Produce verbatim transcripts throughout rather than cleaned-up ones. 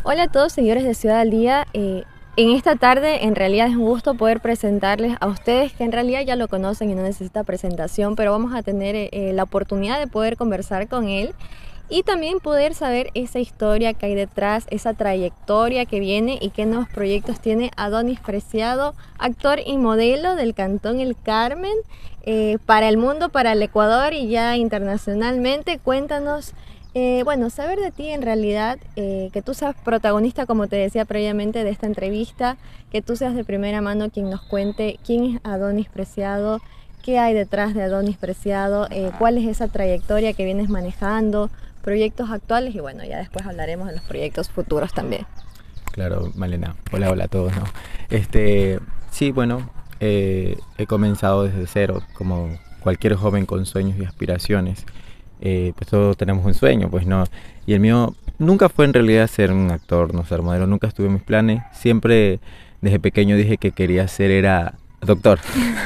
Hola a todos, señores de Ciudad al Día. Eh, en esta tarde en realidad es un gusto poder presentarles a ustedes, que en realidad ya lo conocen y no necesita presentación, pero vamos a tener eh, la oportunidad de poder conversar con él y también poder saber esa historia que hay detrás, esa trayectoria que viene y qué nuevos proyectos tiene Adonis Preciado, actor y modelo del Cantón El Carmen, eh, para el mundo, para el Ecuador y ya internacionalmente. Cuéntanos. Eh, bueno, saber de ti en realidad, eh, que tú seas protagonista, como te decía previamente, de esta entrevista, que tú seas de primera mano quien nos cuente quién es Adonis Preciado, qué hay detrás de Adonis Preciado, eh, cuál es esa trayectoria que vienes manejando, proyectos actuales y bueno, ya después hablaremos de los proyectos futuros también. Claro, Malena. Hola, hola a todos, ¿no? Este, sí, bueno, eh, he comenzado desde cero, como cualquier joven con sueños y aspiraciones. Eh, pues todos tenemos un sueño, pues no, y el mío nunca fue en realidad ser un actor, no ser modelo, nunca estuve en mis planes, siempre desde pequeño dije que quería ser era doctor,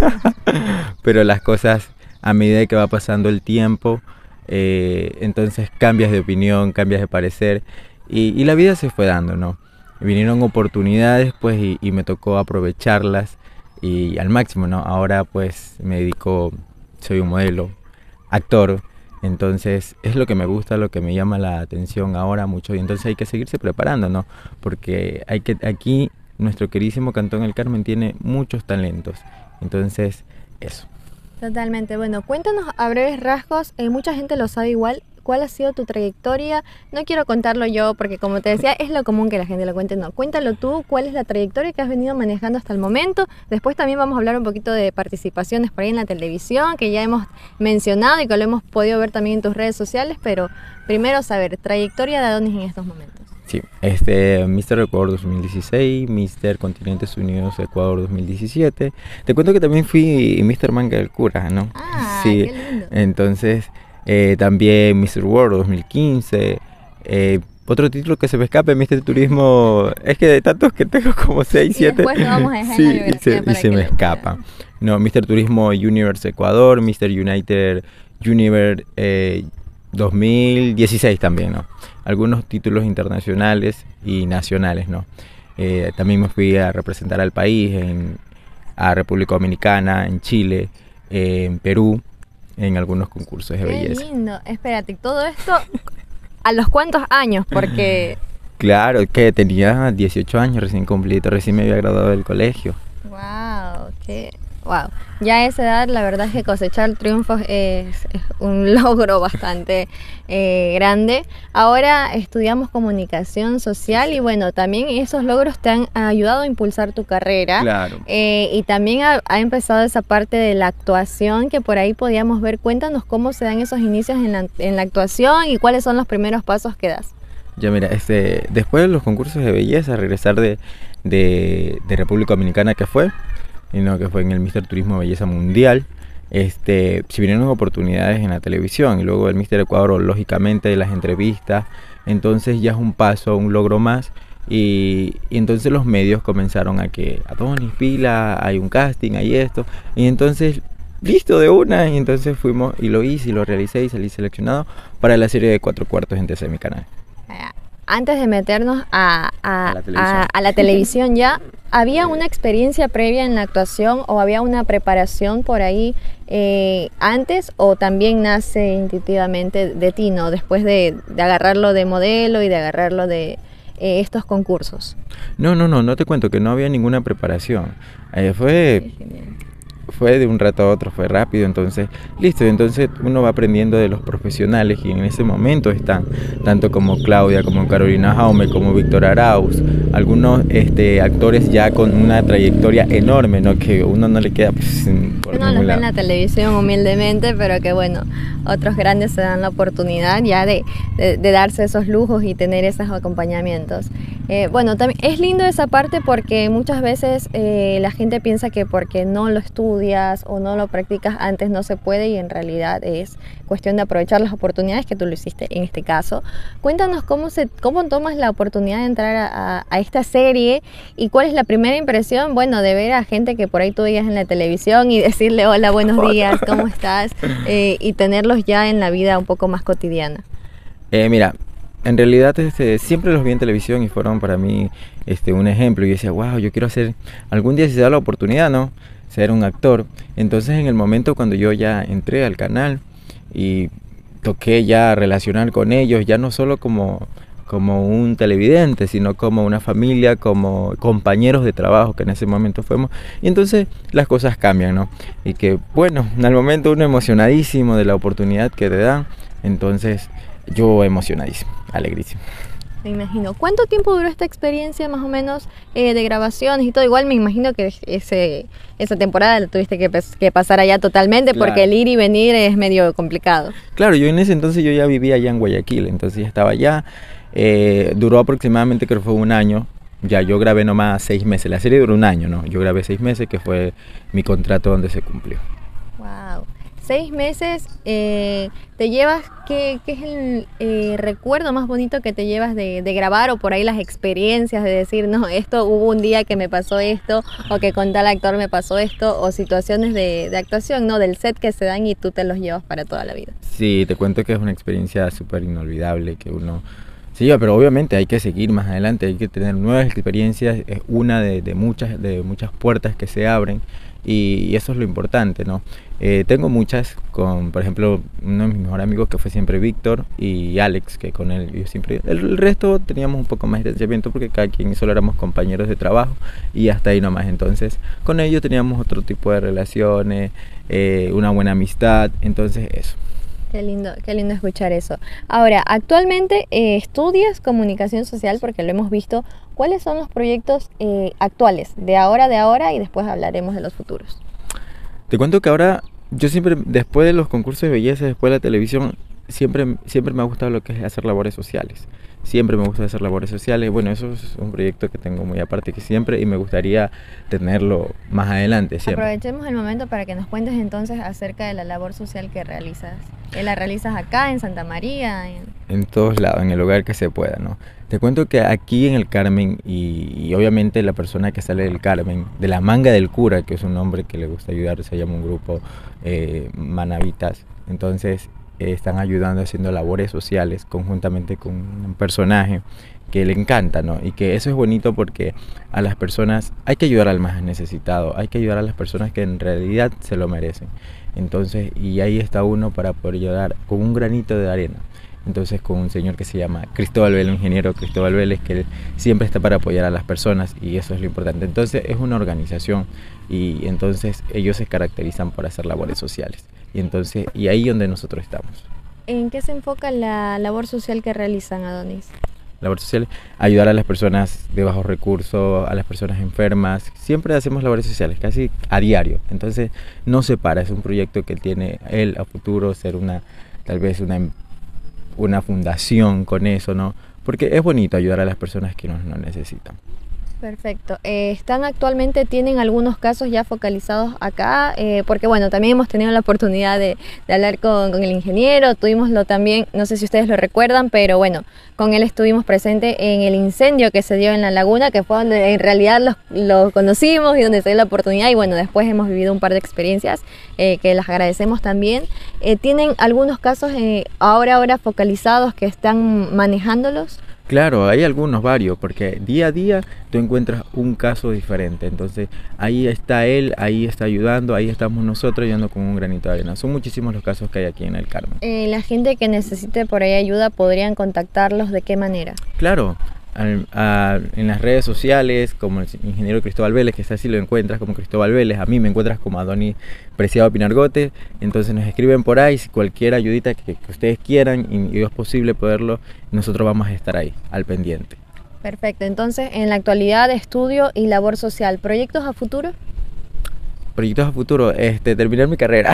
pero las cosas a medida que va pasando el tiempo, eh, entonces cambias de opinión, cambias de parecer, y, y la vida se fue dando, ¿no? Vinieron oportunidades, pues, y, y me tocó aprovecharlas, y al máximo, ¿no? Ahora, pues, me dedico, soy un modelo, actor. Entonces es lo que me gusta, lo que me llama la atención ahora mucho, y entonces hay que seguirse preparando, ¿no? Porque hay que, aquí nuestro queridísimo Cantón El Carmen tiene muchos talentos, entonces eso. Totalmente. Bueno, cuéntanos a breves rasgos, eh, mucha gente lo sabe igual, cuál ha sido tu trayectoria. No quiero contarlo yo porque, como te decía, es lo común que la gente lo cuente. No, cuéntalo tú, cuál es la trayectoria que has venido manejando hasta el momento. Después también vamos a hablar un poquito de participaciones por ahí en la televisión, que ya hemos mencionado y que lo hemos podido ver también en tus redes sociales, pero primero saber, trayectoria de Adonis en estos momentos. Sí, este, míster Ecuador dos mil dieciséis, míster Continentes Unidos Ecuador dos mil diecisiete. Te cuento que también fui míster Manga del Cura, ¿no? Ah, sí, qué lindo. Entonces, eh, también míster World dos mil quince. Eh, otro título que se me escape, míster Turismo, es que de tantos que tengo como seis, siete. Después lo vamos a dejar sí, en la y biografía se, para y se que me lo escapa. puedan. No, míster Turismo Universe Ecuador, míster United Universe eh, dos mil dieciséis también, ¿no? Algunos títulos internacionales y nacionales, ¿no? Eh, también me fui a representar al país, en, a República Dominicana, en Chile, eh, en Perú, en algunos concursos de Qué belleza. lindo. Espérate, todo esto, ¿a los cuántos años? Porque, Claro, que tenía dieciocho años recién cumplido, recién me había graduado del colegio. wow, qué, wow. Ya a esa edad, la verdad es que cosechar triunfos es, es un logro bastante eh, grande. Ahora estudiamos comunicación social y bueno, también esos logros te han ayudado a impulsar tu carrera. Claro. Eh, y también ha, ha empezado esa parte de la actuación que por ahí podíamos ver. Cuéntanos cómo se dan esos inicios en la, en la actuación y cuáles son los primeros pasos que das. Ya mira, este, después de los concursos de belleza, regresar de, de, de República Dominicana, que fue, y no, que fue en el míster Turismo Belleza Mundial, este, si vinieron oportunidades en la televisión, y luego el míster Ecuador, lógicamente, las entrevistas, entonces ya es un paso, un logro más, y, y entonces los medios comenzaron a que, Adonis, pila, hay un casting, hay esto, y entonces, listo de una, y entonces fuimos, y lo hice, y lo realicé, y salí seleccionado para la serie de Cuatro Cuartos en T C, mi canal. Antes de meternos a, a, A la televisión. a, a la televisión ya, ¿había una experiencia previa en la actuación o había una preparación por ahí eh, antes o también nace intuitivamente de ti, ¿no? Después de, de agarrarlo de modelo y de agarrarlo de eh, estos concursos? No, no, no, no te cuento que no había ninguna preparación. Eh, fue... fue de un rato a otro, fue rápido, entonces, listo, entonces uno va aprendiendo de los profesionales y en ese momento están, tanto como Claudia, como Carolina Jaume, como Víctor Arauz, algunos este, actores ya con una trayectoria enorme, ¿no? Que uno no le queda pues, por Uno los ve en la televisión humildemente, pero que bueno, otros grandes se dan la oportunidad ya de, de, de darse esos lujos y tener esos acompañamientos. Eh, bueno, también es lindo esa parte porque muchas veces eh, la gente piensa que porque no lo estudias o no lo practicas antes no se puede y en realidad es cuestión de aprovechar las oportunidades que tú lo hiciste en este caso. Cuéntanos cómo, se, cómo tomas la oportunidad de entrar a, a, a esta serie y cuál es la primera impresión, bueno, de ver a gente que por ahí tú veías en la televisión y decirle hola, buenos días, ¿cómo estás? Eh, y tenerlos ya en la vida un poco más cotidiana. Eh, mira, en realidad este, siempre los vi en televisión y fueron para mí este, un ejemplo. Y yo decía, wow, yo quiero hacer, algún día si se da la oportunidad, ¿no? Ser un actor. Entonces en el momento cuando yo ya entré al canal y toqué ya relacionar con ellos, ya no solo como, como un televidente, sino como una familia, como compañeros de trabajo que en ese momento fuimos. Y entonces las cosas cambian, ¿no? Y que bueno, al momento uno emocionadísimo de la oportunidad que te dan, entonces yo emocionadísimo, alegrísimo. Me imagino. ¿Cuánto tiempo duró esta experiencia más o menos eh, de grabaciones y todo? Igual me imagino que ese, esa temporada la tuviste que, que pasar allá totalmente, claro, porque el ir y venir es medio complicado. Claro, yo en ese entonces yo ya vivía allá en Guayaquil, entonces ya estaba allá. Eh, duró aproximadamente, creo que fue un año. Ya yo grabé nomás seis meses. La serie duró un año, ¿no? Yo grabé seis meses, que fue mi contrato donde se cumplió. Wow. Seis meses, eh, ¿te llevas, qué, qué es el eh, recuerdo más bonito que te llevas de, de grabar, o por ahí las experiencias de decir, no, esto hubo un día que me pasó esto, o que con tal actor me pasó esto, o situaciones de, de actuación, ¿no? Del set que se dan y tú te los llevas para toda la vida? Sí, te cuento que es una experiencia súper inolvidable que uno se lleva, pero obviamente hay que seguir más adelante, hay que tener nuevas experiencias, es una de, de, muchas, de muchas puertas que se abren. Y, y eso es lo importante, ¿no? Eh, tengo muchas, con, por ejemplo, uno de mis mejores amigos que fue siempre Víctor, y Alex, que con él yo siempre, el, el resto teníamos un poco más de distanciamiento porque cada quien solo éramos compañeros de trabajo y hasta ahí nomás. Entonces con ellos teníamos otro tipo de relaciones, eh, una buena amistad, entonces eso. Qué lindo, qué lindo escuchar eso. Ahora, actualmente eh, estudias comunicación social, porque lo hemos visto. ¿Cuáles son los proyectos eh, actuales, de ahora, de ahora, y después hablaremos de los futuros? Te cuento que ahora, yo siempre, después de los concursos de belleza, después de la televisión, siempre, siempre me ha gustado lo que es hacer labores sociales. Siempre me gusta hacer labores sociales. Bueno, eso es un proyecto que tengo muy aparte que siempre, y me gustaría tenerlo más adelante siempre. Aprovechemos el momento para que nos cuentes entonces acerca de la labor social que realizas. ¿La realizas acá, en Santa María? En, en todos lados, en el lugar que se pueda, ¿no? Te cuento que aquí en el Carmen, y, y obviamente la persona que sale del Carmen, de la Manga del Cura, que es un hombre que le gusta ayudar, se llama un grupo eh, Manavitas, entonces eh, están ayudando haciendo labores sociales conjuntamente con un personaje que le encanta, ¿no? Y que eso es bonito porque a las personas hay que ayudar al más necesitado, hay que ayudar a las personas que en realidad se lo merecen. Entonces, y ahí está uno para poder ayudar con un granito de arena. Entonces, con un señor que se llama Cristóbal Vélez, ingeniero Cristóbal Vélez, que siempre está para apoyar a las personas, y eso es lo importante. Entonces, es una organización, y entonces ellos se caracterizan por hacer labores sociales. Y entonces, y ahí donde nosotros estamos. ¿En qué se enfoca la labor social que realizan, Adonis? Labor social, ayudar a las personas de bajos recursos, a las personas enfermas. Siempre hacemos labores sociales, casi a diario. Entonces no se para, es un proyecto que tiene él a futuro ser una, tal vez una, una fundación con eso, ¿no? Porque es bonito ayudar a las personas que nos, nos necesitan. Perfecto. Eh, ¿Están actualmente, tienen algunos casos ya focalizados acá? Eh, porque bueno, también hemos tenido la oportunidad de, de hablar con, con el ingeniero, tuvimoslo también, no sé si ustedes lo recuerdan, pero bueno, con él estuvimos presentes en el incendio que se dio en la laguna, que fue donde en realidad lo, lo conocimos y donde se dio la oportunidad, y bueno, después hemos vivido un par de experiencias eh, que las agradecemos también. Eh, ¿Tienen algunos casos eh, ahora, ahora focalizados que están manejándolos? Claro, hay algunos, varios, porque día a día tú encuentras un caso diferente. Entonces ahí está él, ahí está ayudando, ahí estamos nosotros ayudando con un granito de arena. Son muchísimos los casos que hay aquí en el Carmen. Eh, la gente que necesite por ahí ayuda, ¿podrían contactarlos de qué manera? Claro, al, a, en las redes sociales, como el ingeniero Cristóbal Vélez, que está así, lo encuentras como Cristóbal Vélez. A mí me encuentras como Adonis Preciado Pinargote. Entonces nos escriben por ahí, cualquier ayudita que, que ustedes quieran, y, y es posible poderlo, nosotros vamos a estar ahí, al pendiente. Perfecto. Entonces, en la actualidad, estudio y labor social. ¿Proyectos a futuro? Proyectos a futuro, este, terminar mi carrera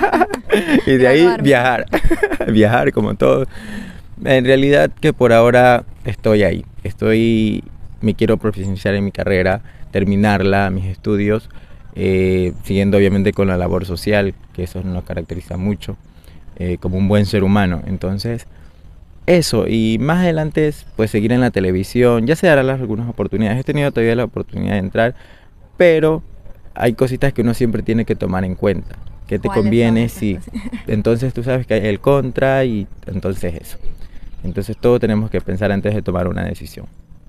y de ahí viajar, viajar como todo. En realidad que por ahora estoy ahí, estoy, me quiero profesionalizar en mi carrera, terminarla, mis estudios, eh, siguiendo obviamente con la labor social, que eso nos caracteriza mucho, eh, como un buen ser humano. Entonces, eso, y más adelante pues seguir en la televisión, ya se darán algunas oportunidades. He tenido todavía la oportunidad de entrar, pero hay cositas que uno siempre tiene que tomar en cuenta. ¿Qué te conviene? Sí. Entonces tú sabes que hay el contra, y entonces eso. Entonces todo tenemos que pensar antes de tomar una decisión.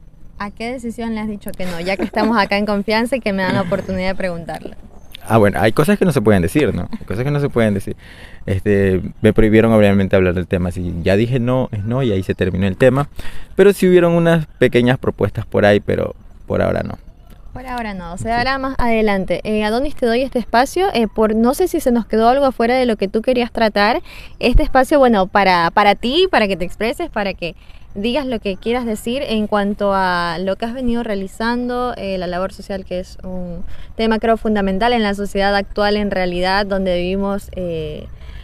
¿A qué decisión le has dicho que no? Ya que estamos acá en confianza y que me dan la oportunidad de preguntarle. Ah, bueno, hay cosas que no se pueden decir, ¿no? Hay cosas que no se pueden decir. Este, me prohibieron obviamente hablar del tema. Si ya dije no, es no y ahí se terminó el tema. Pero sí hubieron unas pequeñas propuestas por ahí, pero por ahora no. Por ahora no, se dará sí más adelante. Eh, Adonis, te doy este espacio, eh, por no sé si se nos quedó algo afuera de lo que tú querías tratar. Este espacio, bueno, para, para ti, para que te expreses, para que digas lo que quieras decir en cuanto a lo que has venido realizando, eh, la labor social, que es un tema creo fundamental en la sociedad actual, en realidad, donde vivimos eh,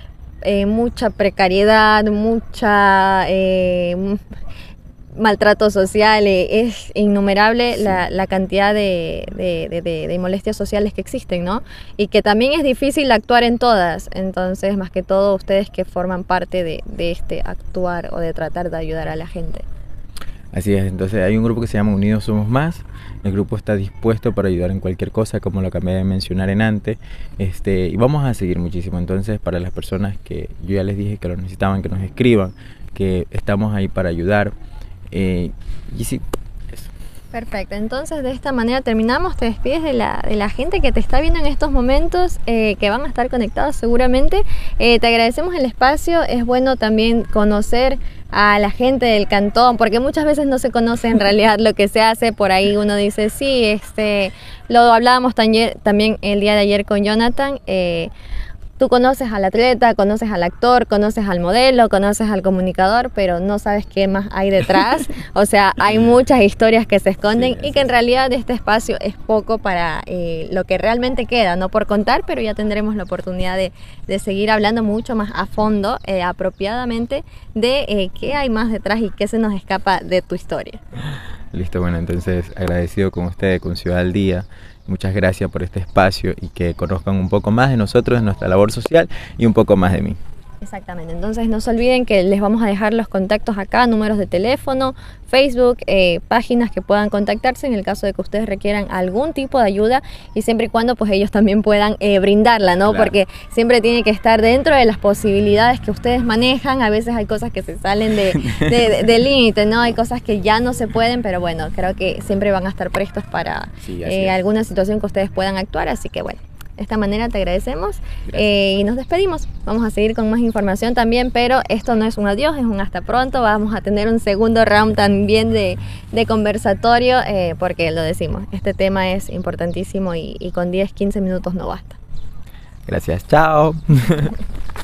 eh, mucha precariedad, mucha... Eh, maltrato social, eh, es innumerable sí. la, la cantidad de, de, de, de molestias sociales que existen, ¿no? Y que también es difícil actuar en todas, entonces más que todo ustedes que forman parte de, de este actuar o de tratar de ayudar a la gente. Así es, entonces hay un grupo que se llama Unidos Somos Más. El grupo está dispuesto para ayudar en cualquier cosa, como lo acabé de mencionar en antes, este, y vamos a seguir muchísimo. Entonces, para las personas que yo ya les dije que lo necesitaban, que nos escriban, que estamos ahí para ayudar. Eh, y sí, eso. Perfecto, entonces de esta manera terminamos. Te despides de la, de la gente que te está viendo en estos momentos, eh, que van a estar conectados seguramente. Eh, te agradecemos el espacio. Es bueno también conocer a la gente del cantón, porque muchas veces no se conoce en realidad lo que se hace. Por ahí uno dice, sí, este, lo hablábamos también el día de ayer con Jonathan. Eh, Tú conoces al atleta, conoces al actor, conoces al modelo, conoces al comunicador, pero no sabes qué más hay detrás. O sea, hay muchas historias que se esconden sí, y que en realidad este espacio es poco para eh, lo que realmente queda, no por contar, pero ya tendremos la oportunidad de, de seguir hablando mucho más a fondo, eh, apropiadamente, de eh, qué hay más detrás y qué se nos escapa de tu historia. Listo, bueno, entonces agradecido con ustedes, con Ciudad al Día. Muchas gracias por este espacio y que conozcan un poco más de nosotros, de nuestra labor social y un poco más de mí. Exactamente, entonces no se olviden que les vamos a dejar los contactos acá, números de teléfono, Facebook, eh, páginas que puedan contactarse en el caso de que ustedes requieran algún tipo de ayuda y siempre y cuando pues ellos también puedan eh, brindarla, ¿no? Claro. Porque siempre tiene que estar dentro de las posibilidades que ustedes manejan. A veces hay cosas que se salen de, de, de, de límite, ¿no? Hay cosas que ya no se pueden, pero bueno, creo que siempre van a estar prestos para sí, eh, alguna situación que ustedes puedan actuar, así que bueno. De esta manera te agradecemos eh, y nos despedimos. Vamos a seguir con más información también, pero esto no es un adiós, es un hasta pronto. Vamos a tener un segundo round también de, de conversatorio, eh, porque lo decimos, este tema es importantísimo y, y con diez, quince minutos no basta. Gracias, chao.